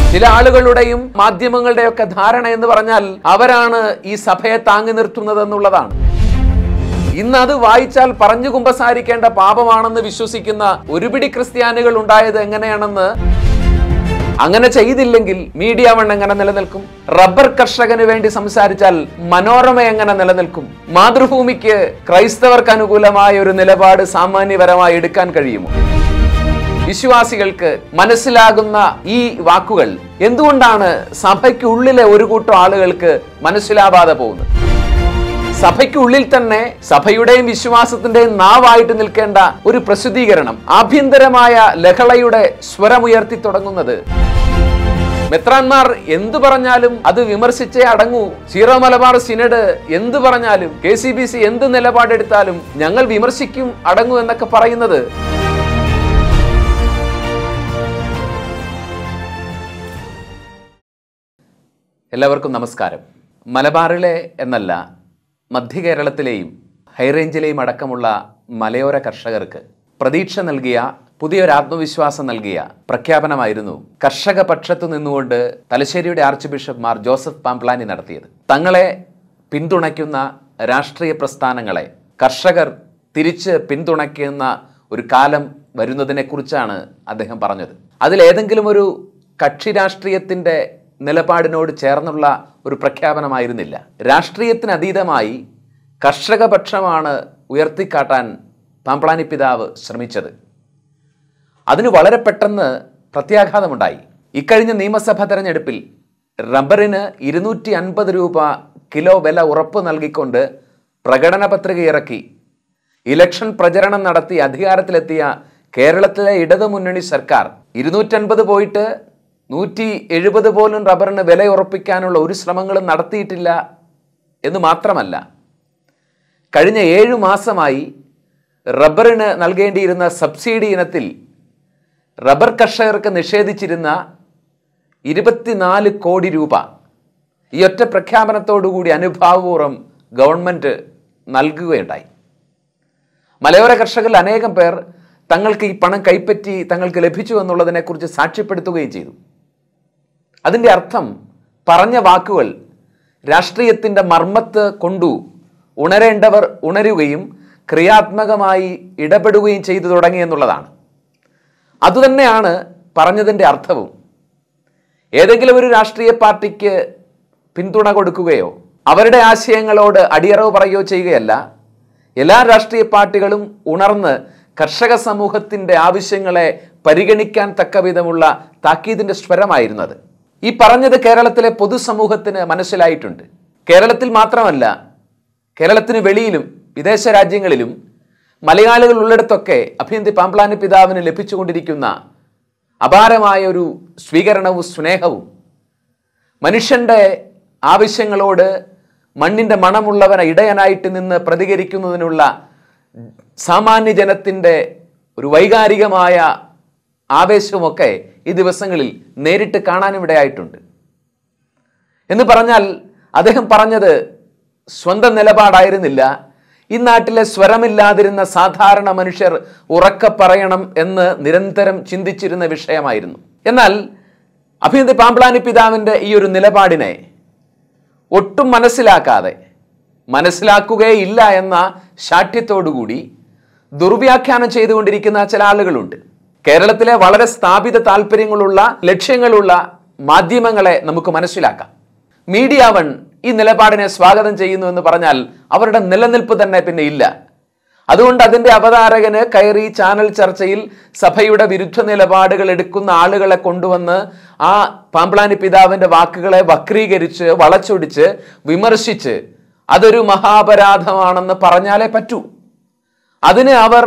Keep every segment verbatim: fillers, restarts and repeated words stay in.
ചില ആളുകളുടെയും മാധ്യമങ്ങളുടെയും ഒക്കെ ധാരണ എന്ന് പറഞ്ഞാൽ അവരാണ് ഈ സഭയെ താങ്ങി നിർത്തുന്നത് എന്നുള്ളതാണ്. ഇന്ന് അത് വായിച്ചാൽ പറഞ്ഞു കുമ്പസാരിക്കേണ്ട പാപമാണെന്ന് വിശ്വസിക്കുന്ന ഒരുപിടി ക്രിസ്ത്യാനികൾ ഉണ്ടായത് എങ്ങനെയാണെന്ന്, അങ്ങനെ ചെയ്തില്ലെങ്കിൽ മീഡിയ വൺ എങ്ങനെ നിലനിൽക്കും? റബ്ബർ കർഷകന് വേണ്ടി സംസാരിച്ചാൽ മനോരമ എങ്ങനെ നിലനിൽക്കും? മാതൃഭൂമിക്ക് ക്രൈസ്തവർക്ക് അനുകൂലമായ ഒരു നിലപാട് സാമാന്യപരമായി എടുക്കാൻ കഴിയുമോ? വിശ്വാസികൾക്ക് മനസ്സിലാകുന്ന ഈ വാക്കുകൾ എന്തുകൊണ്ടാണ് സഭയ്ക്കുള്ളിലെ ഒരു കൂട്ടം ആളുകൾക്ക് മനസ്സിലാവാതെ പോകുന്നത്? സഭയ്ക്കുള്ളിൽ തന്നെ സഭയുടെയും വിശ്വാസത്തിന്റെയും നാവായിട്ട് നിൽക്കേണ്ട ഒരു പ്രസിദ്ധീകരണം ആഭ്യന്തരമായ ലഹളയുടെ സ്വരമുയർത്തി തുടങ്ങുന്നത്. മെത്രാന്മാർ എന്തു പറഞ്ഞാലും അത് വിമർശിച്ചേ അടങ്ങൂ. സീറോ മലബാർ സിനഡ് എന്തു പറഞ്ഞാലും, കെ സി ബി സി എന്ത് നിലപാടെടുത്താലും ഞങ്ങൾ വിമർശിക്കും അടങ്ങൂ എന്നൊക്കെ പറയുന്നത് എല്ലാവർക്കും നമസ്കാരം. മലബാറിലെ എന്നല്ല മധ്യ കേരളത്തിലെയും ഹൈറേഞ്ചിലെയും അടക്കമുള്ള മലയോര കർഷകർക്ക് പ്രതീക്ഷ നൽകിയ, പുതിയൊരു ആത്മവിശ്വാസം നൽകിയ പ്രഖ്യാപനമായിരുന്നു കർഷക പക്ഷത്തു നിന്നുകൊണ്ട് തലശ്ശേരിയുടെ archbishop Mar Joseph Pamplani നടത്തിയത്. തങ്ങളെ പിന്തുണയ്ക്കുന്ന രാഷ്ട്രീയ പ്രസ്ഥാനങ്ങളെ കർഷകർ തിരിച്ച് പിന്തുണയ്ക്കുന്ന ഒരു കാലം വരുന്നതിനെ കുറിച്ചാണ് അദ്ദേഹം പറഞ്ഞത്. അതിലേതെങ്കിലും ഒരു കക്ഷി രാഷ്ട്രീയത്തിന്റെ നിലപാടിനോട് ചേർന്നുള്ള ഒരു പ്രഖ്യാപനമായിരുന്നില്ല. രാഷ്ട്രീയത്തിന് അതീതമായി കർഷകപക്ഷമാണ് ഉയർത്തിക്കാട്ടാൻ പാംപ്ലാനി പിതാവ് ശ്രമിച്ചത്. അതിന് വളരെ പെട്ടെന്ന് പ്രത്യാഘാതമുണ്ടായി. ഇക്കഴിഞ്ഞ നിയമസഭാ തെരഞ്ഞെടുപ്പിൽ റബ്ബറിന് ഇരുന്നൂറ്റി അൻപത് രൂപ കിലോ വില ഉറപ്പ് നൽകിക്കൊണ്ട് പ്രകടന പത്രിക ഇറക്കി ഇലക്ഷൻ പ്രചരണം നടത്തി അധികാരത്തിലെത്തിയ കേരളത്തിലെ ഇടതുമുന്നണി സർക്കാർ ഇരുന്നൂറ്റൻപത് പോയിട്ട് നൂറ്റി എഴുപത് പോലും റബ്ബറിന് വില ഉറപ്പിക്കാനുള്ള ഒരു ശ്രമങ്ങളും നടത്തിയിട്ടില്ല എന്ന് മാത്രമല്ല, കഴിഞ്ഞ ഏഴു മാസമായി റബ്ബറിന് നൽകേണ്ടിയിരുന്ന സബ്സിഡി ഇനത്തിൽ റബ്ബർ കർഷകർക്ക് നിഷേധിച്ചിരുന്ന ഇരുപത്തിനാല് കോടി രൂപ ഈ ഒറ്റ പ്രഖ്യാപനത്തോടുകൂടി അനുഭാവപൂർവ്വം ഗവൺമെന്റ് നൽകുകയുണ്ടായി. മലയോര കർഷകരിൽ അനേകം പേർ തങ്ങൾക്ക് ഈ പണം കൈപ്പറ്റി തങ്ങൾക്ക് ലഭിച്ചു എന്നുള്ളതിനെക്കുറിച്ച് സാക്ഷ്യപ്പെടുത്തുകയും ചെയ്തു. അതിൻ്റെ അർത്ഥം പറഞ്ഞ വാക്കുകൾ രാഷ്ട്രീയത്തിൻ്റെ മർമ്മത്ത് കൊണ്ടു ഉണരേണ്ടവർ ഉണരുകയും ക്രിയാത്മകമായി ഇടപെടുകയും ചെയ്തു തുടങ്ങി എന്നുള്ളതാണ്. അതുതന്നെയാണ് പറഞ്ഞതിൻ്റെ അർത്ഥവും. ഏതെങ്കിലും ഒരു രാഷ്ട്രീയ പാർട്ടിക്ക് പിന്തുണ കൊടുക്കുകയോ അവരുടെ ആശയങ്ങളോട് അടിയറവ് പറയുകയോ ചെയ്യുകയല്ല. എല്ലാ രാഷ്ട്രീയ പാർട്ടികളും ഉണർന്ന് കർഷക സമൂഹത്തിൻ്റെ ആവശ്യങ്ങളെ പരിഗണിക്കാൻ തക്കവിധമുള്ള താക്കീതിൻ്റെ സ്വരമായിരുന്നത്. ഈ പറഞ്ഞത് കേരളത്തിലെ പൊതുസമൂഹത്തിന് മനസ്സിലായിട്ടുണ്ട്. കേരളത്തിൽ മാത്രമല്ല, കേരളത്തിന് വെളിയിലും വിദേശ രാജ്യങ്ങളിലും മലയാളികൾ ഉള്ളിടത്തൊക്കെ അഭിയന്തി പാംപ്ലാനി പിതാവിന് ലഭിച്ചുകൊണ്ടിരിക്കുന്ന അപാരമായ ഒരു സ്വീകരണവും സ്നേഹവും, മനുഷ്യന്റെ ആവശ്യങ്ങളോട് മണ്ണിന്റെ മണമുള്ളവന ഇടയനായിട്ട് നിന്ന് പ്രതികരിക്കുന്നതിനുള്ള സാമാന്യ ജനത്തിൻ്റെ ഒരു വൈകാരികമായ ആവേശവുമൊക്കെ ഈ ദിവസങ്ങളിൽ നേരിട്ട് കാണാനും ഇടയായിട്ടുണ്ട്. എന്ന് പറഞ്ഞാൽ അദ്ദേഹം പറഞ്ഞത് സ്വന്തം നിലപാടായിരുന്നില്ല. ഈ നാട്ടിലെ സ്വരമില്ലാതിരുന്ന സാധാരണ മനുഷ്യർ ഉറക്കെ പറയണം എന്ന് നിരന്തരം ചിന്തിച്ചിരുന്ന വിഷയമായിരുന്നു. എന്നാൽ അഭിയന്തി പാംപ്ലാനി പിതാവിൻ്റെ ഈ ഒരു നിലപാടിനെ ഒട്ടും മനസ്സിലാക്കാതെ, മനസ്സിലാക്കുകയില്ല എന്ന ശാഠ്യത്തോടുകൂടി ദുർവ്യാഖ്യാനം ചെയ്തുകൊണ്ടിരിക്കുന്ന ചില ആളുകളുണ്ട്. കേരളത്തിലെ വളരെ സ്ഥാപിത താല്പര്യങ്ങളുള്ള, ലക്ഷ്യങ്ങളുള്ള മാധ്യമങ്ങളെ നമുക്ക് മനസ്സിലാക്കാം. മീഡിയ വൺ ഈ നിലപാടിനെ സ്വാഗതം ചെയ്യുന്നു എന്ന് പറഞ്ഞാൽ അവരുടെ നിലനിൽപ്പ് തന്നെ പിന്നെ ഇല്ല. അതുകൊണ്ട് അതിൻ്റെ അവതാരകന് കയറി ചാനൽ ചർച്ചയിൽ സഭയുടെ വിരുദ്ധ നിലപാടുകൾ എടുക്കുന്ന ആളുകളെ കൊണ്ടുവന്ന് ആ പാംപ്ലാനി പിതാവിൻ്റെ വാക്കുകളെ വക്രീകരിച്ച് വളച്ചൊടിച്ച് വിമർശിച്ച് അതൊരു മഹാപരാധമാണെന്ന് പറഞ്ഞാലേ പറ്റൂ. അതിന് അവർ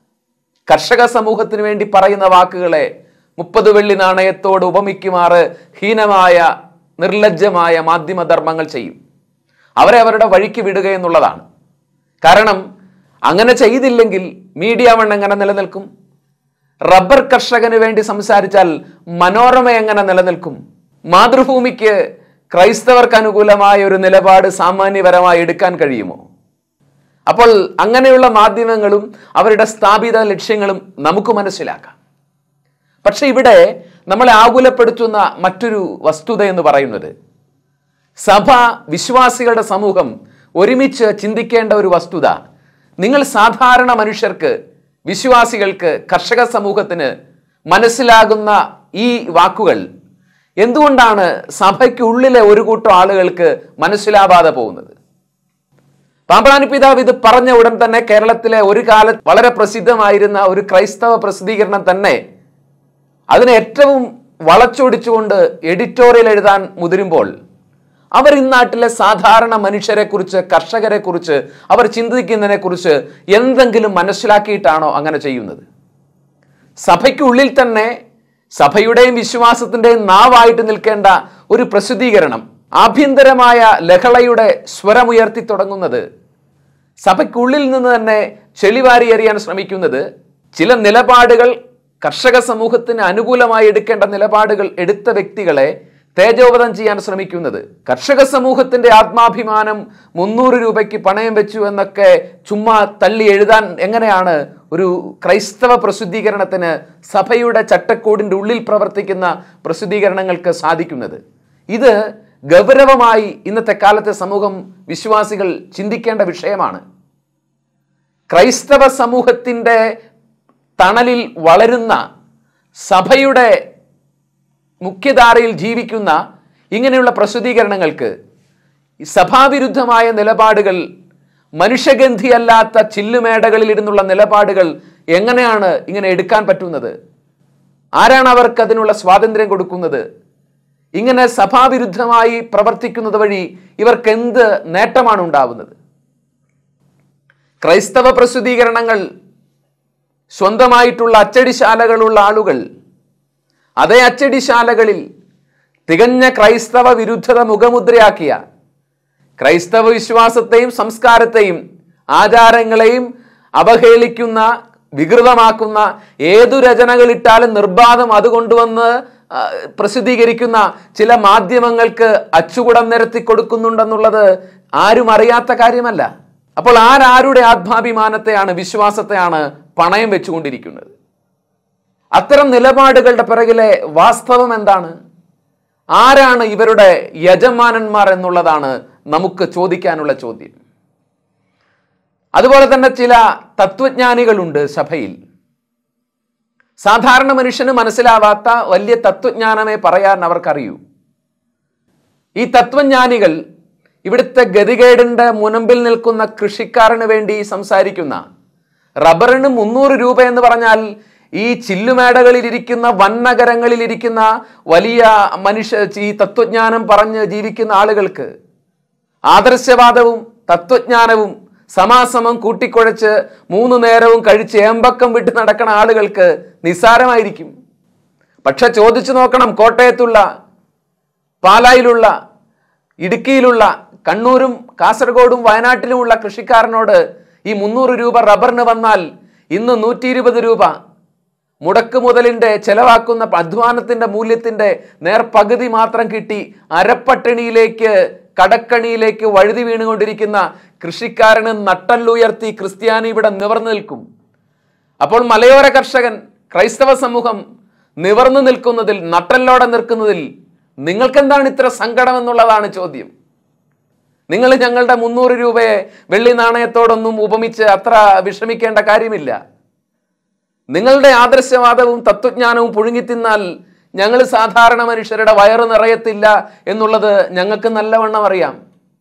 കർഷക സമൂഹത്തിന് വേണ്ടി പറയുന്ന വാക്കുകളെ മുപ്പത് വെള്ളി നാണയത്തോട് ഉപമിക്കുമാറ് ഹീനമായ നിർലജ്ജമായ മാധ്യമധർമ്മങ്ങൾ ചെയ്യും. അവരെ അവരുടെ വഴിക്ക് വിടുക എന്നുള്ളതാണ്. കാരണം അങ്ങനെ ചെയ്തില്ലെങ്കിൽ മീഡിയ വൺ എങ്ങനെ നിലനിൽക്കും? റബ്ബർ കർഷകന് വേണ്ടി സംസാരിച്ചാൽ മനോരമ എങ്ങനെ നിലനിൽക്കും? മാതൃഭൂമിക്ക് ക്രൈസ്തവർക്ക് അനുകൂലമായ ഒരു നിലപാട് സാമാന്യപരമായി എടുക്കാൻ കഴിയുമോ? അപ്പോൾ അങ്ങനെയുള്ള മാധ്യമങ്ങളും അവരുടെ സ്ഥാപിത ലക്ഷ്യങ്ങളും നമുക്ക് മനസ്സിലാക്കാം. പക്ഷെ ഇവിടെ നമ്മളെ ആകുലപ്പെടുത്തുന്ന മറ്റൊരു വസ്തുത എന്ന് പറയുന്നത്, സഭ, വിശ്വാസികളുടെ സമൂഹം ഒരുമിച്ച് ചിന്തിക്കേണ്ട ഒരു വസ്തുത, നിങ്ങൾ സാധാരണ മനുഷ്യർക്ക്, വിശ്വാസികൾക്ക്, കർഷക സമൂഹത്തിന് മനസ്സിലാകുന്ന ഈ വാക്കുകൾ എന്തുകൊണ്ടാണ് സഭയ്ക്കുള്ളിലെ ഒരു കൂട്ടം ആളുകൾക്ക് മനസ്സിലാവാതെ പോകുന്നത്? പാമ്പ്ളാനി പിതാവ് ഇത് പറഞ്ഞ ഉടൻ തന്നെ കേരളത്തിലെ ഒരു കാലത്ത് വളരെ പ്രസിദ്ധമായിരുന്ന ഒരു ക്രൈസ്തവ പ്രസിദ്ധീകരണം തന്നെ അതിനെ ഏറ്റവും വളച്ചൊടിച്ചുകൊണ്ട് എഡിറ്റോറിയൽ എഴുതാൻ മുതിരുമ്പോൾ, അവർ ഇന്നാട്ടിലെ സാധാരണ മനുഷ്യരെ കുറിച്ച്, കർഷകരെ കുറിച്ച്, അവർ ചിന്തിക്കുന്നതിനെ കുറിച്ച് എന്തെങ്കിലും മനസ്സിലാക്കിയിട്ടാണോ അങ്ങനെ ചെയ്യുന്നത്? സഭയ്ക്കുള്ളിൽ തന്നെ സഭയുടെയും വിശ്വാസത്തിന്റെയും നാവായിട്ട് നിൽക്കേണ്ട ഒരു പ്രസിദ്ധീകരണം ആഭ്യന്തരമായ ലഹളയുടെ സ്വരമുയർത്തി തുടങ്ങുന്നത്, സഭയ്ക്കുള്ളിൽ നിന്ന് തന്നെ ചെളിവാരി എറിയാൻ ശ്രമിക്കുന്നത്, ചില നിലപാടുകൾ, കർഷക സമൂഹത്തിന് അനുകൂലമായി എടുക്കേണ്ട നിലപാടുകൾ എടുത്ത വ്യക്തികളെ തേജോവധം ചെയ്യാൻ ശ്രമിക്കുന്നത്, കർഷക സമൂഹത്തിന്റെ ആത്മാഭിമാനം മുന്നൂറ് രൂപയ്ക്ക് പണയം വെച്ചു എന്നൊക്കെ ചുമ്മാ തള്ളി എഴുതാൻ എങ്ങനെയാണ് ഒരു ക്രൈസ്തവ പ്രസിദ്ധീകരണത്തിന്, സഭയുടെ ചട്ടക്കൂടിന്റെ ഉള്ളിൽ പ്രവർത്തിക്കുന്ന പ്രസിദ്ധീകരണങ്ങൾക്ക് സാധിക്കുന്നത്? ഇത് ഗൗരവമായി ഇന്നത്തെ കാലത്തെ സമൂഹം, വിശ്വാസികൾ ചിന്തിക്കേണ്ട വിഷയമാണ്. ക്രൈസ്തവ സമൂഹത്തിന്റെ തണലിൽ വളരുന്ന, സഭയുടെ മുഖ്യധാരയിൽ ജീവിക്കുന്ന ഇങ്ങനെയുള്ള പ്രസിദ്ധീകരണങ്ങൾക്ക് സഭാവിരുദ്ധമായ നിലപാടുകൾ, മനുഷ്യഗന്ധിയല്ലാത്ത ചില്ലുമേടകളിൽ ഇരുന്നുള്ള നിലപാടുകൾ എങ്ങനെയാണ് ഇങ്ങനെ എടുക്കാൻ പറ്റുന്നത്? ആരാണ് അവർക്ക് അതിനുള്ള സ്വാതന്ത്ര്യം കൊടുക്കുന്നത്? ഇങ്ങനെ സഭാവിരുദ്ധമായി പ്രവർത്തിക്കുന്നത് വഴി ഇവർക്ക് എന്ത് നേട്ടമാണ് ഉണ്ടാവുന്നത്? ക്രൈസ്തവ പ്രസിദ്ധീകരണങ്ങൾ, സ്വന്തമായിട്ടുള്ള അച്ചടിശാലകളുള്ള ആളുകൾ, അതേ അച്ചടിശാലകളിൽ തികഞ്ഞ ക്രൈസ്തവ വിരുദ്ധത മുഖമുദ്രയാക്കിയ, ക്രൈസ്തവ വിശ്വാസത്തെയും സംസ്കാരത്തെയും ആചാരങ്ങളെയും അവഹേളിക്കുന്ന, വികൃതമാക്കുന്ന ഏതു രചനകളിട്ടാലും നിർബാധം അത് കൊണ്ടുവന്ന് പ്രസിദ്ധീകരിക്കുന്ന ചില മാധ്യമങ്ങൾക്ക് അച്ചുകുടം നിരത്തി കൊടുക്കുന്നുണ്ടെന്നുള്ളത് ആരും അറിയാത്ത കാര്യമല്ല. അപ്പോൾ ആരാരുടെ ആത്മാഭിമാനത്തെയാണ്, വിശ്വാസത്തെയാണ് പണയം വെച്ചുകൊണ്ടിരിക്കുന്നത്? അത്തരം നിലപാടുകളുടെ പിറകിലെ വാസ്തവം എന്താണ്? ആരാണ് ഇവരുടെ യജമാനന്മാർ എന്നുള്ളതാണ് നമുക്ക് ചോദിക്കാനുള്ള ചോദ്യം. അതുപോലെ തന്നെ ചില തത്വജ്ഞാനികളുണ്ട് സഭയിൽ. സാധാരണ മനുഷ്യന് മനസ്സിലാവാത്ത വലിയ തത്വജ്ഞാനമേ പറയാൻ അവർക്കറിയൂ. ഈ തത്വജ്ഞാനികൾ ഇവിടുത്തെ ഗതികേടിന്റെ മുനമ്പിൽ നിൽക്കുന്ന കൃഷിക്കാരന് വേണ്ടി സംസാരിക്കുന്ന, റബ്ബറിന് മുന്നൂറ് രൂപ എന്ന് പറഞ്ഞാൽ ഈ ചില്ലുമേടകളിൽ ഇരിക്കുന്ന, വൻനഗരങ്ങളിൽ ഇരിക്കുന്ന വലിയ മനുഷ്യ, ഈ തത്വജ്ഞാനം പറഞ്ഞ് ജീവിക്കുന്ന ആളുകൾക്ക്, ആദർശവാദവും തത്വജ്ഞാനവും സമാസമം കൂട്ടിക്കുഴച്ച് മൂന്നു നേരവും കഴിച്ച് ഏമ്പക്കം വിട്ട് നടക്കുന്ന ആളുകൾക്ക് നിസ്സാരമായിരിക്കും. പക്ഷെ ചോദിച്ചു നോക്കണം, കോട്ടയത്തുള്ള, പാലായിലുള്ള, ഇടുക്കിയിലുള്ള, കണ്ണൂരും കാസർഗോഡും വയനാട്ടിലുമുള്ള കൃഷിക്കാരനോട് ഈ മുന്നൂറ് രൂപ റബ്ബറിന് വന്നാൽ ഇന്ന് നൂറ്റി ഇരുപത് രൂപ മുടക്ക് മുതലിന്റെ ചെലവാക്കുന്ന അധ്വാനത്തിന്റെ മൂല്യത്തിന്റെ നേർപകുതി മാത്രം കിട്ടി അരപ്പട്ടിണിയിലേക്ക്, കടക്കണിയിലേക്ക് വഴുതി വീണുകൊണ്ടിരിക്കുന്ന കൃഷിക്കാരന് നട്ടല്ലുയർത്തി ക്രിസ്ത്യാനി ഇവിടെ നിവർന്നു നിൽക്കും. അപ്പോൾ മലയോര കർഷകൻ, ക്രൈസ്തവ സമൂഹം നിവർന്നു നിൽക്കുന്നതിൽ, നട്ടല്ലോടെ നിൽക്കുന്നതിൽ നിങ്ങൾക്കെന്താണ് ഇത്ര സങ്കടം എന്നുള്ളതാണ് ചോദ്യം. നിങ്ങൾ ഞങ്ങളുടെ മുന്നൂറ് രൂപയെ വെള്ളി നാണയത്തോടൊന്നും ഉപമിച്ച് അത്ര വിഷമിക്കേണ്ട കാര്യമില്ല. നിങ്ങളുടെ ആദർശവാദവും തത്വജ്ഞാനവും പുഴുങ്ങിത്തിന്നാൽ ഞങ്ങൾ സാധാരണ മനുഷ്യരുടെ വയറ് നിറയത്തില്ല എന്നുള്ളത് ഞങ്ങൾക്ക് നല്ലവണ്ണം അറിയാം.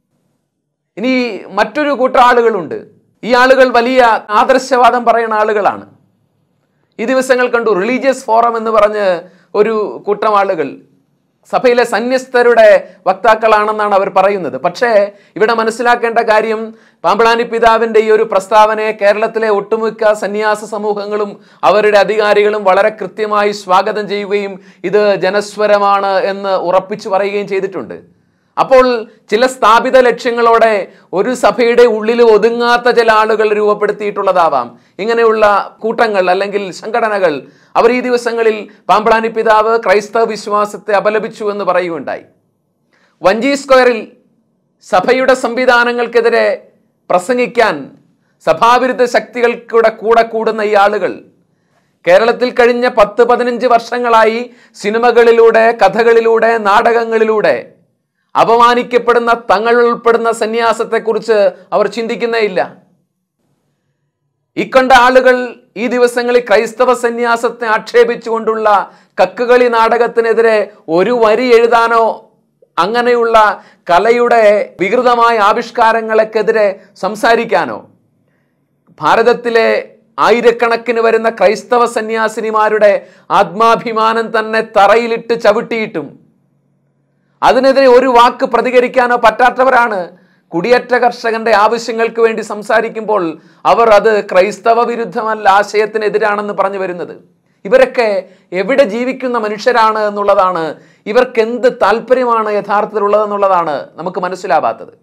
ഇനി മറ്റൊരു കൂട്ടം ആളുകളുണ്ട്. ഈ ആളുകൾ വലിയ ആദർശവാദം പറയുന്ന ആളുകളാണ്. ഈ ദിവസങ്ങൾ കണ്ടു, റിലീജിയസ് ഫോറം എന്ന് പറഞ്ഞ് ഒരു കൂട്ടം ആളുകൾ സഭയിലെ സന്യസ്തരുടെ വക്താക്കളാണെന്നാണ് അവർ പറയുന്നത്. പക്ഷേ ഇവിടെ മനസ്സിലാക്കേണ്ട കാര്യം, പാമ്പ്ളാനി പിതാവിന്റെ ഈ ഒരു പ്രസ്താവനയെ കേരളത്തിലെ ഒട്ടുമിക്ക സന്യാസ സമൂഹങ്ങളും അവരുടെ അധികാരികളും വളരെ കൃത്യമായി സ്വാഗതം ചെയ്യുകയും ഇത് ജനസ്വരമാണ് എന്ന് ഉറപ്പിച്ചു പറയുകയും ചെയ്തിട്ടുണ്ട്. അപ്പോൾ ചില സ്ഥാപിത ലക്ഷ്യങ്ങളോടെ ഒരു സഭയുടെ ഉള്ളിൽ ഒതുങ്ങാത്ത ചില ആളുകൾ രൂപപ്പെടുത്തിയിട്ടുള്ളതാവാം ഇങ്ങനെയുള്ള കൂട്ടങ്ങൾ അല്ലെങ്കിൽ സംഘടനകൾ. അവർ ഈ ദിവസങ്ങളിൽ പാമ്പ്ളാനി പിതാവ് ക്രൈസ്തവ വിശ്വാസത്തെ അപലപിച്ചു എന്ന് പറയുകയുണ്ടായി. വഞ്ചി സ്ക്വയറിൽ സഭയുടെ സംവിധാനങ്ങൾക്കെതിരെ പ്രസംഗിക്കാൻ സഭാവിരുദ്ധ ശക്തികൾക്കൂടെ കൂടെ കൂടുന്ന ഈ ആളുകൾ കേരളത്തിൽ കഴിഞ്ഞ പത്ത് പതിനഞ്ച് വർഷങ്ങളായി സിനിമകളിലൂടെ, കഥകളിലൂടെ, നാടകങ്ങളിലൂടെ അപമാനിക്കപ്പെടുന്ന തങ്ങൾ ഉൾപ്പെടുന്ന സന്യാസത്തെക്കുറിച്ച് അവർ ചിന്തിക്കുന്നേ ഇല്ല. ഇക്കണ്ട ആളുകൾ ഈ ദിവസങ്ങളിൽ ക്രൈസ്തവ സന്യാസത്തെ ആക്ഷേപിച്ചുകൊണ്ടുള്ള കക്കുകളി നാടകത്തിനെതിരെ ഒരു വരി എഴുതാനോ അങ്ങനെയുള്ള കലയുടെ വികൃതമായ ആവിഷ്കാരങ്ങൾക്കെതിരെ സംസാരിക്കാനോ ഭാരതത്തിലെ ആയിരക്കണക്കിന് വരുന്ന ക്രൈസ്തവ സന്യാസിനിമാരുടെ ആത്മാഭിമാനം തന്നെ തറയിലിട്ട് ചവിട്ടിയിട്ടും അതിനെതിരെ ഒരു വാക്ക് പ്രതികരിക്കാനോ പറ്റാത്തവരാണ് കുടിയേറ്റ കർഷകന്റെ ആവശ്യങ്ങൾക്ക് വേണ്ടി സംസാരിക്കുമ്പോൾ അവർ അത് ക്രൈസ്തവ വിരുദ്ധമല്ല, ആശയത്തിനെതിരാണെന്ന് പറഞ്ഞു വരുന്നത്. ഇവരൊക്കെ എവിടെ ജീവിക്കുന്ന മനുഷ്യരാണ് എന്നുള്ളതാണ്, ഇവർക്ക് എന്ത് താല്പര്യമാണ് യഥാർത്ഥത്തിലുള്ളതെന്നുള്ളതാണ് നമുക്ക് മനസ്സിലാവാത്തത്.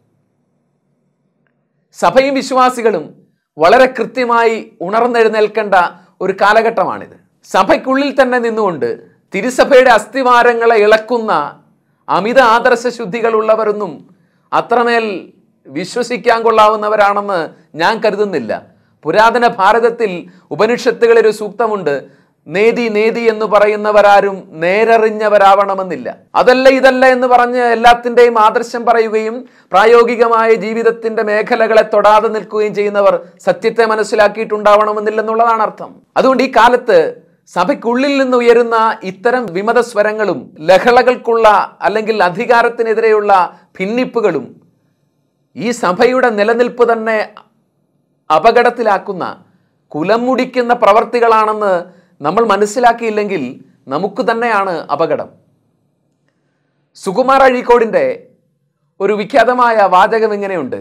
സഭയും വിശ്വാസികളും വളരെ കൃത്യമായി ഉണർന്നെഴുന്നേൽക്കേണ്ട ഒരു കാലഘട്ടമാണിത്. സഭയ്ക്കുള്ളിൽ തന്നെ നിന്നുകൊണ്ട് തിരുസഭയുടെ അസ്ഥിവാരങ്ങളെ ഇളക്കുന്ന അമിത ആദർശ ശുദ്ധികളുള്ളവരൊന്നും അത്രമേൽ വിശ്വസിക്കാൻ കൊള്ളാവുന്നവരാണെന്ന് ഞാൻ കരുതുന്നില്ല. പുരാതന ഭാരതത്തിൽ ഉപനിഷത്തുകളിൽ ഒരു സൂക്തമുണ്ട്, നേതി നേതി എന്ന് പറയുന്നവരാരും നേരറിഞ്ഞവരാവണമെന്നില്ല. അതല്ല ഇതല്ല എന്ന് പറഞ്ഞ് എല്ലാത്തിൻ്റെയും ആദർശം പറയുകയും പ്രായോഗികമായ ജീവിതത്തിന്റെ മേഖലകളെ തൊടാതെ നിൽക്കുകയും ചെയ്യുന്നവർ സത്യത്തെ മനസ്സിലാക്കിയിട്ടുണ്ടാവണമെന്നില്ലെന്നുള്ളതാണ് അർത്ഥം. അതുകൊണ്ട് ഈ കാലത്ത് സഭയ്ക്കുള്ളിൽ നിന്ന് ഉയരുന്ന ഇത്തരം വിമത സ്വരങ്ങളും ലഹളകൾക്കുള്ള അല്ലെങ്കിൽ അധികാരത്തിനെതിരെയുള്ള ഭിന്നിപ്പുകളും ഈ സഭയുടെ നിലനിൽപ്പ് തന്നെ അപകടത്തിലാക്കുന്ന, കുലം മുടിക്കുന്ന പ്രവർത്തികളാണെന്ന് നമ്മൾ മനസ്സിലാക്കിയില്ലെങ്കിൽ നമുക്ക് തന്നെയാണ് അപകടം. സുകുമാർ അഴീക്കോടിന്റെ ഒരു വിഖ്യാതമായ വാചകം ഇങ്ങനെയുണ്ട്: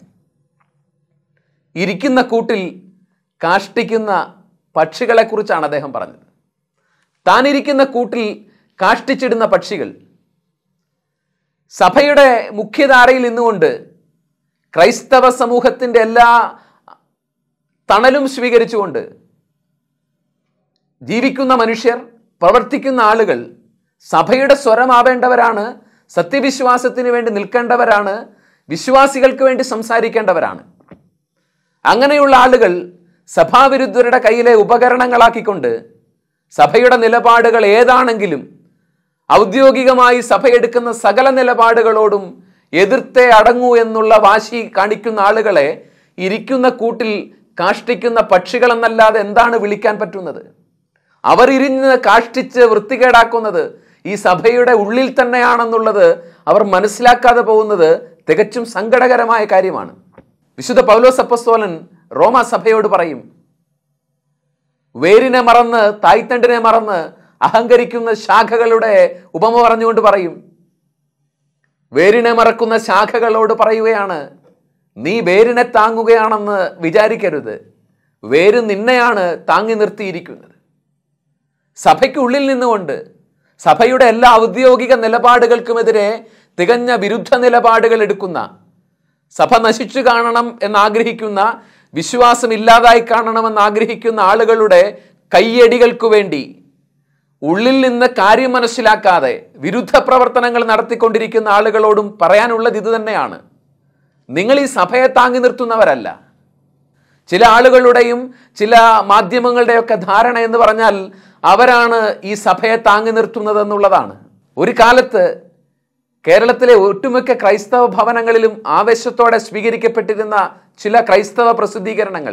ഇരിക്കുന്ന കൂട്ടിൽ കാഷ്ടിക്കുന്ന പക്ഷികളെ കുറിച്ചാണ് അദ്ദേഹം പറഞ്ഞത്. താനിരിക്കുന്ന കൂട്ടിൽ കാഷ്ടിച്ചിടുന്ന പക്ഷികൾ. സഭയുടെ മുഖ്യധാരയിൽ നിന്നുകൊണ്ട് ക്രൈസ്തവ സമൂഹത്തിന്റെ എല്ലാ തണലും സ്വീകരിച്ചുകൊണ്ട് ജീവിക്കുന്ന മനുഷ്യർ, പ്രവർത്തിക്കുന്ന ആളുകൾ സഭയുടെ സ്വരമാവേണ്ടവരാണ്, സത്യവിശ്വാസത്തിന് വേണ്ടി നിൽക്കേണ്ടവരാണ്, വിശ്വാസികൾക്ക് വേണ്ടി സംസാരിക്കേണ്ടവരാണ്. അങ്ങനെയുള്ള ആളുകൾ സഭാവിരുദ്ധരുടെ കയ്യിലെ ഉപകരണങ്ങളാക്കിക്കൊണ്ട് സഭയുടെ നിലപാടുകൾ ഏതാണെങ്കിലും ഔദ്യോഗികമായി സഭയെടുക്കുന്ന സകല നിലപാടുകളോടും എതിർത്തേ അടങ്ങൂ എന്നുള്ള വാശി കാണിക്കുന്ന ആളുകളെ ഇരിക്കുന്ന കൂട്ടിൽ കാഷ്ടിക്കുന്ന പക്ഷികളെന്നല്ലാതെ എന്താണ് വിളിക്കാൻ പറ്റുന്നത്? അവർ ഇരിഞ്ഞ് കാഷ്ടിച്ച് വൃത്തികേടാക്കുന്നത് ഈ സഭയുടെ ഉള്ളിൽ തന്നെയാണെന്നുള്ളത് അവർ മനസ്സിലാക്കാതെ പോകുന്നത് തികച്ചും സങ്കടകരമായ കാര്യമാണ്. വിശുദ്ധ പൗലോസ് അപ്പോസ്തലൻ റോമാ സഭയോട് പറയും, വേരിനെ മറന്ന് തായ്തണ്ടിനെ മറന്ന് അഹങ്കരിക്കുന്ന ശാഖകളുടെ ഉപമ പറഞ്ഞുകൊണ്ട് പറയും, വേരിനെ മറക്കുന്ന ശാഖകളോട് പറയുകയാണ്, നീ വേരിനെ താങ്ങുകയാണെന്ന് വിചാരിക്കരുത്, വേര് നിന്നെയാണ് താങ്ങി നിർത്തിയിരിക്കുന്നത്. സഭയ്ക്കുള്ളിൽ നിന്നുകൊണ്ട് സഭയുടെ എല്ലാ ഔദ്യോഗിക നിലപാടുകൾക്കുമെതിരെ തികഞ്ഞ വിരുദ്ധ നിലപാടുകൾ എടുക്കുന്ന, സഭ നശിച്ചു കാണണം എന്നാഗ്രഹിക്കുന്ന, വിശ്വാസം ഇല്ലാതായി കാണണമെന്ന് ആഗ്രഹിക്കുന്ന ആളുകളുടെ കയ്യടികൾക്കു വേണ്ടി ഉള്ളിൽ നിന്ന് കാര്യം മനസ്സിലാക്കാതെ വിരുദ്ധ പ്രവർത്തനങ്ങൾ നടത്തിക്കൊണ്ടിരിക്കുന്ന ആളുകളോടും പറയാനുള്ളത് ഇത് തന്നെയാണ്: നിങ്ങൾ ഈ സഭയെ താങ്ങി നിർത്തുന്നവരല്ല. ചില ആളുകളുടെയും ചില മാധ്യമങ്ങളുടെയൊക്കെ ധാരണ എന്ന് പറഞ്ഞാൽ അവരാണ് ഈ സഭയെ താങ്ങി നിർത്തുന്നത് എന്നുള്ളതാണ്. ഒരു കാലത്ത് കേരളത്തിലെ ഒട്ടുമിക്ക ക്രൈസ്തവ ഭവനങ്ങളിലും ആവേശത്തോടെ സ്വീകരിക്കപ്പെട്ടിരുന്ന ചില ക്രൈസ്തവ പ്രസിദ്ധീകരണങ്ങൾ,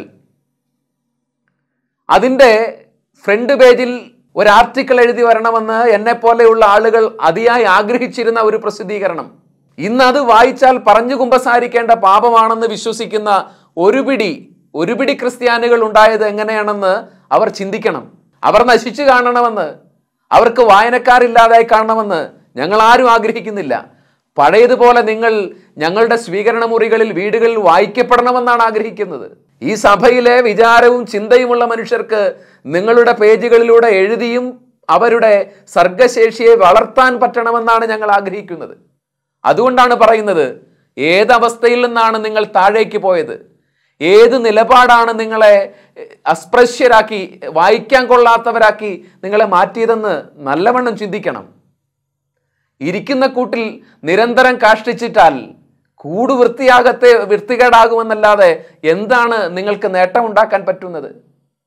അതിൻ്റെ ഫ്രണ്ട് പേജിൽ ഒരു ആർട്ടിക്കിൾ എഴുതി വരണമെന്ന് എന്നെ പോലെയുള്ള ആളുകൾ അതിയായി ആഗ്രഹിച്ചിരുന്ന ഒരു പ്രസിദ്ധീകരണം ഇന്ന് അത് വായിച്ചാൽ പറഞ്ഞു കുമ്പസാരിക്കേണ്ട പാപമാണെന്ന് വിശ്വസിക്കുന്ന ഒരു പിടി ഒരു പിടി ക്രിസ്ത്യാനികൾ ഉണ്ടായത് എങ്ങനെയാണെന്ന് അവർ ചിന്തിക്കണം. അവർ നശിച്ചു കാണണമെന്ന്, അവർക്ക് വായനക്കാരില്ലാതായി കാണണമെന്ന് ഞങ്ങൾ ആരും ആഗ്രഹിക്കുന്നില്ല. പഴയതുപോലെ നിങ്ങൾ ഞങ്ങളുടെ സ്വീകരണ മുറികളിൽ, വീടുകളിൽ വായിക്കപ്പെടണമെന്നാണ് ആഗ്രഹിക്കുന്നത്. ഈ സഭയിലെ വിചാരവും ചിന്തയുമുള്ള മനുഷ്യർക്ക് നിങ്ങളുടെ പേജുകളിലൂടെ എഴുതിയും അവരുടെ സർഗശേഷിയെ വളർത്താൻ പറ്റണമെന്നാണ് ഞങ്ങൾ ആഗ്രഹിക്കുന്നത്. അതുകൊണ്ടാണ് പറയുന്നത്, ഏതവസ്ഥയിൽ നിന്നാണ് നിങ്ങൾ താഴേക്ക് പോയത്, ഏത് നിലപാടാണ് നിങ്ങളെ അസ്പൃശ്യരാക്കി, വായിക്കാൻ കൊള്ളാത്തവരാക്കി നിങ്ങളെ മാറ്റിയതെന്ന് നല്ലവണ്ണം ചിന്തിക്കണം. ഇരിക്കുന്ന കൂട്ടിൽ നിരന്തരം കാഷ്ടിച്ചിട്ടാൽ കൂട് വൃത്തിയാകത്തെ വൃത്തികേടാകുമെന്നല്ലാതെ എന്താണ് നിങ്ങൾക്ക് നേട്ടമുണ്ടാക്കാൻ പറ്റുന്നത്?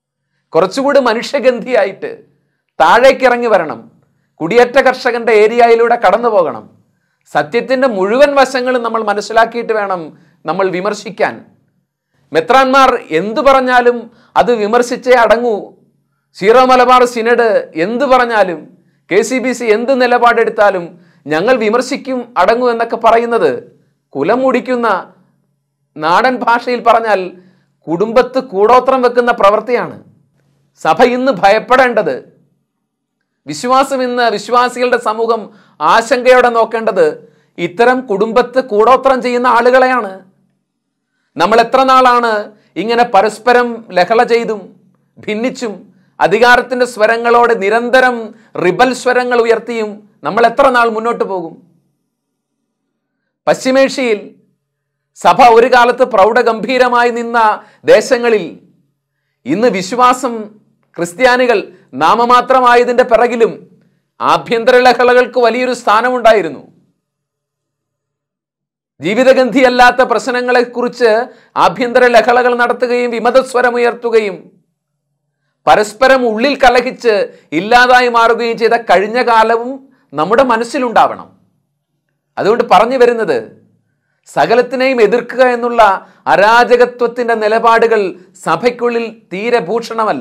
കുറച്ചുകൂടി മനുഷ്യഗന്ധിയായിട്ട് താഴേക്ക് ഇറങ്ങി വരണം. കുടിയേറ്റ കർഷകന്റെ ഏരിയയിലൂടെ കടന്നു പോകണം. സത്യത്തിന്റെ മുഴുവൻ വശങ്ങളും നമ്മൾ മനസ്സിലാക്കിയിട്ട് വേണം നമ്മൾ വിമർശിക്കാൻ. മെത്രാന്മാർ എന്തു പറഞ്ഞാലും അത് വിമർശിച്ചേ അടങ്ങൂ. സീറോ മലബാർ സിനഡ് എന്തു പറഞ്ഞാലും, കെ സി ബി സി എന്ത് നിലപാടെടുത്താലും ഞങ്ങൾ വിമർശിക്കും അടങ്ങൂ എന്നൊക്കെ പറയുന്നത് കുലം മുടിക്കുന്ന, നാടൻ ഭാഷയിൽ പറഞ്ഞാൽ കുടുംബത്ത് കൂടോത്രം വെക്കുന്ന പ്രവൃത്തിയാണ്. സഭ ഇന്ന് ഭയപ്പെടേണ്ടത്, വിശ്വാസം ഇന്ന് വിശ്വാസികളുടെ സമൂഹം ആശങ്കയോടെ നോക്കേണ്ടത് ഇത്തരം കുടുംബത്ത് കൂടോത്രം ചെയ്യുന്ന ആളുകളെയാണ്. നമ്മൾ എത്ര നാളാണ് ഇങ്ങനെ പരസ്പരം ലഹള ചെയ്തും ഭിന്നിച്ചും അധികാരത്തിന്റെ സ്വരങ്ങളോട് നിരന്തരം റിബൽ സ്വരങ്ങൾ ഉയർത്തിയും നമ്മൾ എത്ര നാൾ മുന്നോട്ട് പോകും? പശ്ചിമേഷ്യയിൽ സഭ ഒരു കാലത്ത് പ്രൗഢഗംഭീരമായി നിന്ന ദേശങ്ങളിൽ ഇന്ന് വിശ്വാസം ക്രിസ്ത്യാനികൾ നാമമാത്രമായതിന്റെ പിറകിലും ആഭ്യന്തര ലഹളകൾക്ക് വലിയൊരു സ്ഥാനമുണ്ടായിരുന്നു. ജീവിതഗന്ധിയല്ലാത്ത പ്രശ്നങ്ങളെക്കുറിച്ച് ആഭ്യന്തര ലഹളകൾ നടത്തുകയും വിമതസ്വരമുയർത്തുകയും പരസ്പരം ഉള്ളിൽ കലഹിച്ച് ഇല്ലാതായി മാറുകയും ചെയ്ത കഴിഞ്ഞ കാലവും നമ്മുടെ മനസ്സിലുണ്ടാവണം. അതുകൊണ്ട് പറഞ്ഞു വരുന്നത്, സകലത്തിനെയും എതിർക്കുക എന്നുള്ള അരാജകത്വത്തിന്റെ നിലപാടുകൾ സഭയ്ക്കുള്ളിൽ തീരെ ഭൂഷണമല്ല.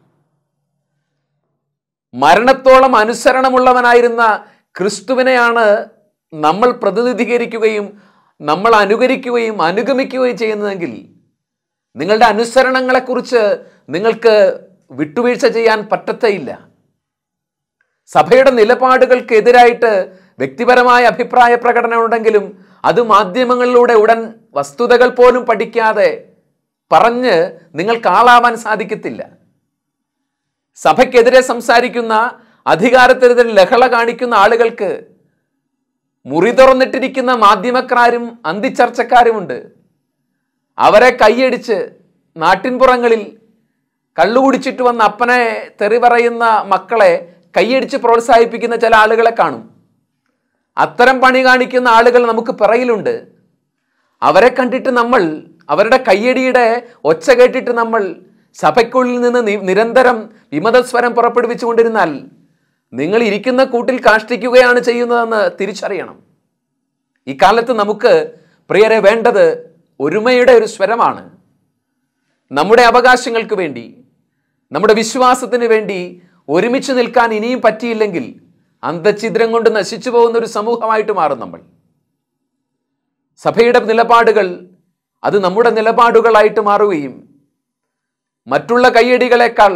മരണത്തോളം അനുസരണമുള്ളവനായിരുന്ന ക്രിസ്തുവിനെയാണ് നമ്മൾ പ്രതിനിധീകരിക്കുകയും നമ്മൾ അനുകരിക്കുകയും അനുഗമിക്കുകയും ചെയ്യുന്നതെങ്കിൽ നിങ്ങളുടെ അനുസരണങ്ങളെക്കുറിച്ച് നിങ്ങൾക്ക് വിട്ടുവീഴ്ച ചെയ്യാൻ പറ്റത്തേയില്ല. സഭയുടെ നിലപാടുകൾക്ക് എതിരായിട്ട് വ്യക്തിപരമായ അഭിപ്രായ പ്രകടനം ഉണ്ടെങ്കിലും അത് മാധ്യമങ്ങളിലൂടെ ഉടൻ വസ്തുതകൾ പോലും പഠിക്കാതെ പറഞ്ഞ് നിങ്ങൾക്ക് ആളാവാൻ സാധിക്കത്തില്ല. സഭയ്ക്കെതിരെ സംസാരിക്കുന്ന, അധികാരത്തിനെതിരെ ലഹള കാണിക്കുന്ന ആളുകൾക്ക് മുറി തുറന്നിട്ടിരിക്കുന്ന മാധ്യമക്കാരും അന്തിച്ചർച്ചക്കാരുമുണ്ട്. അവരെ കൈയടിച്ച് നാട്ടിൻപുറങ്ങളിൽ കള്ളുകുടിച്ചിട്ട് വന്ന അപ്പനെ തെറി പറയുന്ന മക്കളെ കൈയടിച്ച് പ്രോത്സാഹിപ്പിക്കുന്ന ചില ആളുകളെ കാണും. അത്തരം പണി കാണിക്കുന്ന ആളുകൾ നമുക്ക് പിറയിലുണ്ട്. അവരെ കണ്ടിട്ട് നമ്മൾ, അവരുടെ കയ്യടിയുടെ ഒച്ച കേട്ടിട്ട് നമ്മൾ സഭയ്ക്കുള്ളിൽ നിന്ന് നിരന്തരം വിമതസ്വരം പുറപ്പെടുവിച്ചു കൊണ്ടിരുന്നാൽ നിങ്ങൾ ഇരിക്കുന്ന കൂട്ടിൽ കാഷ്ടിക്കുകയാണ് ചെയ്യുന്നതെന്ന് തിരിച്ചറിയണം. ഇക്കാലത്ത് നമുക്ക് പ്രിയരെ വേണ്ടത് ഒരുമയുടെ ഒരു സ്വരമാണ്. നമ്മുടെ അവകാശങ്ങൾക്ക് വേണ്ടി, നമ്മുടെ വിശ്വാസത്തിന് വേണ്ടി ഒരുമിച്ച് നിൽക്കാൻ ഇനിയും പറ്റിയില്ലെങ്കിൽ അന്തഛിദ്രം കൊണ്ട് നശിച്ചു പോകുന്ന ഒരു സമൂഹമായിട്ട് മാറും നമ്മൾ. സഭയുടെ നിലപാടുകൾ അത് നമ്മുടെ നിലപാടുകളായിട്ട് മാറുകയും മറ്റുള്ള കയ്യടികളെക്കാൾ,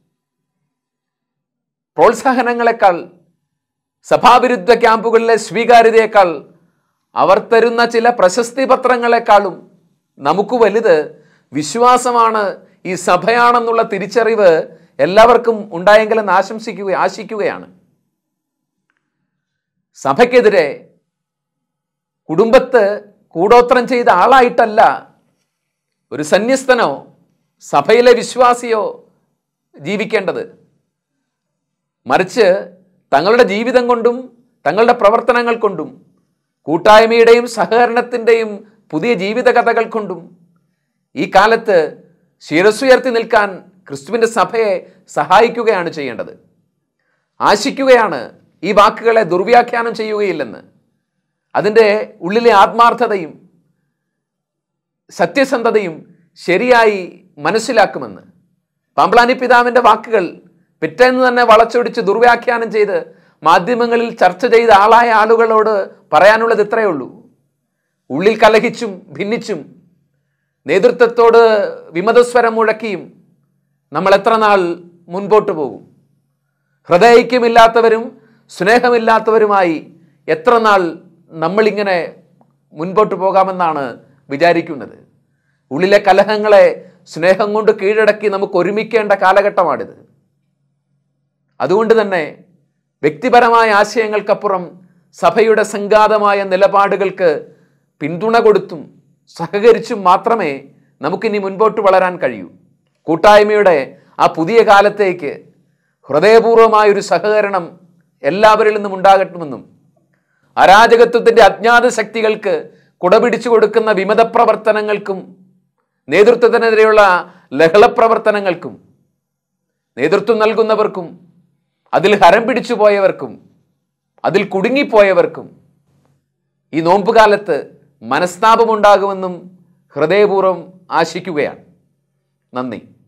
പ്രോത്സാഹനങ്ങളെക്കാൾ, സഭാവിരുദ്ധ ക്യാമ്പുകളിലെ സ്വീകാര്യതയേക്കാൾ, അവർ തരുന്ന ചില പ്രശസ്തി പത്രങ്ങളെക്കാളും നമുക്ക് വലുത് വിശ്വാസമാണ്, ഈ സഭയാണെന്നുള്ള തിരിച്ചറിവ് എല്ലാവർക്കും ഉണ്ടായെങ്കിലെന്ന് ആശംസിക്കുക ആശിക്കുകയാണ്. സഭയ്ക്കെതിരെ കുടുംബത്ത് കൂടോത്രം ചെയ്ത ആളായിട്ടല്ല ഒരു സന്യസ്തനോ സഭയിലെ വിശ്വാസിയോ ജീവിക്കേണ്ടത്. മറിച്ച് തങ്ങളുടെ ജീവിതം കൊണ്ടും തങ്ങളുടെ പ്രവർത്തനങ്ങൾ കൊണ്ടും കൂട്ടായ്മയുടെയും സഹകരണത്തിൻ്റെയും പുതിയ ജീവിത കഥകൾ കൊണ്ടും ഈ കാലത്ത് ശിരസ്സുയർത്തി നിൽക്കാൻ ക്രിസ്തുവിൻ്റെ സഭയെ സഹായിക്കുകയാണ് ചെയ്യേണ്ടത്. ആശിക്കുകയാണ് ഈ വാക്കുകളെ ദുർവ്യാഖ്യാനം ചെയ്യുകയില്ലെന്ന്. അതിൻ്റെ ഉള്ളിലെ ആത്മാർത്ഥതയും സത്യസന്ധതയും ശരിയായി മനസ്സിലാക്കുമെന്ന്. പാമ്പ്ളാനി പിതാവിൻ്റെ വാക്കുകൾ പിറ്റേന്ന് തന്നെ വളച്ചൊടിച്ച് ദുർവ്യാഖ്യാനം ചെയ്ത് മാധ്യമങ്ങളിൽ ചർച്ച ചെയ്ത ആളായ ആളുകളോട് പറയാനുള്ളത് ഇത്രയേ ഉള്ളൂ. ഉള്ളിൽ കലഹിച്ചും ഭിന്നിച്ചും നേതൃത്വത്തോട് വിമതസ്വരം മുഴക്കിയും നമ്മൾ എത്ര നാൾ മുൻപോട്ട് പോകും? ഹൃദയൈക്യമില്ലാത്തവരും സ്നേഹമില്ലാത്തവരുമായി എത്ര നാൾ നമ്മളിങ്ങനെ മുൻപോട്ട് പോകാമെന്നാണ് വിചാരിക്കുന്നത്? ഉള്ളിലെ കലഹങ്ങളെ സ്നേഹം കൊണ്ട് കീഴടക്കി നമുക്ക് ഒരുമിക്കേണ്ട കാലഘട്ടമാണിത്. അതുകൊണ്ട് തന്നെ വ്യക്തിപരമായ ആശയങ്ങൾക്കപ്പുറം സഭയുടെ സംഘാതമായ നിലപാടുകൾക്ക് പിന്തുണ കൊടുത്തും സഹകരിച്ചും മാത്രമേ നമുക്കിനി മുൻപോട്ട് വളരാൻ കഴിയൂ. കൂട്ടായ്മയുടെ ആ പുതിയ കാലത്തേക്ക് ഹൃദയപൂർവമായൊരു സഹകരണം എല്ലാവരിൽ നിന്നും ഉണ്ടാകട്ടുമെന്നും അരാജകത്വത്തിൻ്റെ അജ്ഞാത ശക്തികൾക്ക് കുടപിടിച്ചു കൊടുക്കുന്ന വിമത പ്രവർത്തനങ്ങൾക്കും നേതൃത്വത്തിനെതിരെയുള്ള ലഹളപ്രവർത്തനങ്ങൾക്കും നേതൃത്വം നൽകുന്നവർക്കും അതിൽ ഹരം പിടിച്ചു പോയവർക്കും അതിൽ കുടുങ്ങിപ്പോയവർക്കും ഈ നോമ്പുകാലത്ത് മനസ്താപമുണ്ടാകുമെന്നും ഹൃദയപൂർവ്വം ആശിക്കുകയാണ്. നന്ദി.